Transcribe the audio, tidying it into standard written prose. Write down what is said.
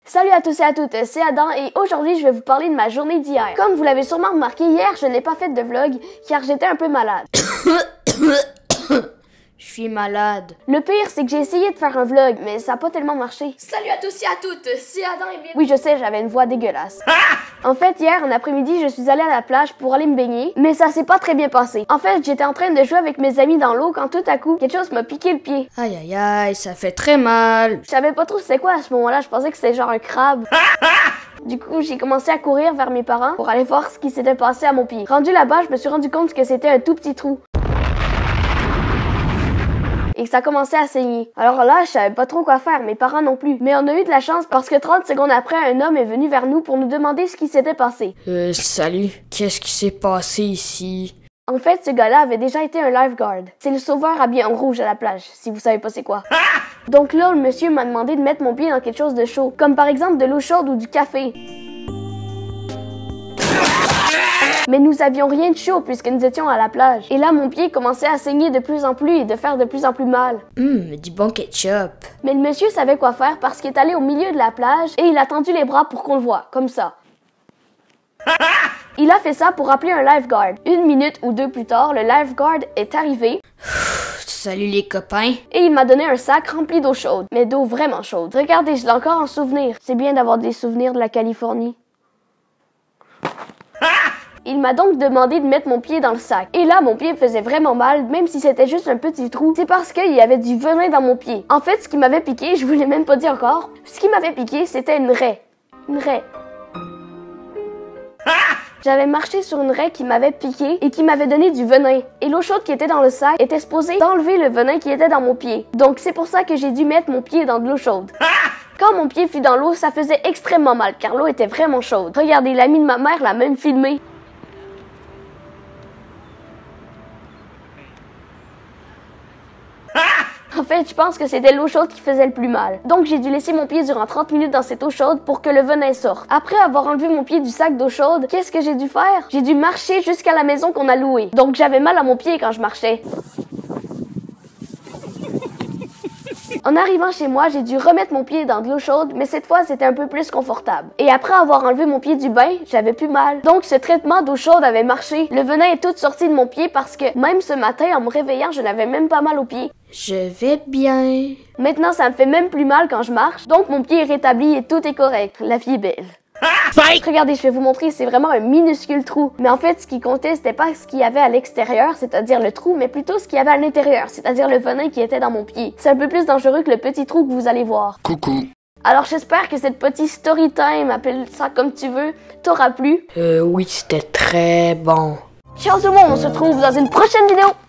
Salut à tous et à toutes, c'est Adam et aujourd'hui je vais vous parler de ma journée d'hier. Comme vous l'avez sûrement remarqué, hier je n'ai pas fait de vlog car j'étais un peu malade. Je suis malade. Le pire, c'est que j'ai essayé de faire un vlog, mais ça n'a pas tellement marché. Salut à tous et à toutes, c'est Adam et bien... Oui, je sais, j'avais une voix dégueulasse. En fait, hier, en après-midi, je suis allée à la plage pour aller me baigner, mais ça s'est pas très bien passé. En fait, j'étais en train de jouer avec mes amis dans l'eau quand tout à coup, quelque chose m'a piqué le pied. Aïe aïe aïe, ça fait très mal. Je savais pas trop c'était quoi à ce moment-là, je pensais que c'était genre un crabe. Du coup, j'ai commencé à courir vers mes parents pour aller voir ce qui s'était passé à mon pied. Rendu là-bas, je me suis rendu compte que c'était un tout petit trou. Et que ça commençait à saigner. Alors là, je savais pas trop quoi faire, mes parents non plus. Mais on a eu de la chance parce que 30 secondes après, un homme est venu vers nous pour nous demander ce qui s'était passé. Salut, qu'est-ce qui s'est passé ici? En fait, ce gars-là avait déjà été un lifeguard. C'est le sauveur habillé en rouge à la plage, si vous savez pas c'est quoi. Donc là, le monsieur m'a demandé de mettre mon pied dans quelque chose de chaud, comme par exemple de l'eau chaude ou du café. Mais nous avions rien de chaud puisque nous étions à la plage. Et là, mon pied commençait à saigner de plus en plus et de faire de plus en plus mal. Du bon ketchup. Mais le monsieur savait quoi faire parce qu'il est allé au milieu de la plage et il a tendu les bras pour qu'on le voie, comme ça. Il a fait ça pour appeler un lifeguard. 1 minute ou 2 plus tard, le lifeguard est arrivé. Salut les copains. Et il m'a donné un sac rempli d'eau chaude, mais d'eau vraiment chaude. Regardez, je l'ai encore en souvenir. C'est bien d'avoir des souvenirs de la Californie. Il m'a donc demandé de mettre mon pied dans le sac. Et là, mon pied faisait vraiment mal, même si c'était juste un petit trou. C'est parce qu'il y avait du venin dans mon pied. En fait, ce qui m'avait piqué, je vous l'ai même pas dit encore, ce qui m'avait piqué, c'était une raie. Une raie. J'avais marché sur une raie qui m'avait piqué et qui m'avait donné du venin. Et l'eau chaude qui était dans le sac était supposée d'enlever le venin qui était dans mon pied. Donc c'est pour ça que j'ai dû mettre mon pied dans de l'eau chaude. Quand mon pied fut dans l'eau, ça faisait extrêmement mal car l'eau était vraiment chaude. Regardez, l'ami de ma mère l'a même filmé. En fait, je pense que c'était l'eau chaude qui faisait le plus mal. Donc j'ai dû laisser mon pied durant 30 minutes dans cette eau chaude pour que le venin sorte. Après avoir enlevé mon pied du sac d'eau chaude, qu'est-ce que j'ai dû faire? J'ai dû marcher jusqu'à la maison qu'on a louée. Donc j'avais mal à mon pied quand je marchais. En arrivant chez moi, j'ai dû remettre mon pied dans de l'eau chaude, mais cette fois, c'était un peu plus confortable. Et après avoir enlevé mon pied du bain, j'avais plus mal. Donc, ce traitement d'eau chaude avait marché. Le venin est tout sorti de mon pied parce que, même ce matin, en me réveillant, je n'avais même pas mal au pied. Je vais bien. Maintenant, ça me fait même plus mal quand je marche. Donc, mon pied est rétabli et tout est correct. La vie est belle. Regardez, je vais vous montrer, c'est vraiment un minuscule trou. Mais en fait, ce qui comptait, c'était pas ce qu'il y avait à l'extérieur, c'est-à-dire le trou, mais plutôt ce qu'il y avait à l'intérieur, c'est-à-dire le venin qui était dans mon pied. C'est un peu plus dangereux que le petit trou que vous allez voir. Coucou. Alors j'espère que cette petite story time, appelle ça comme tu veux, t'aura plu. Oui, c'était très bon. Ciao tout le monde, on se retrouve dans une prochaine vidéo.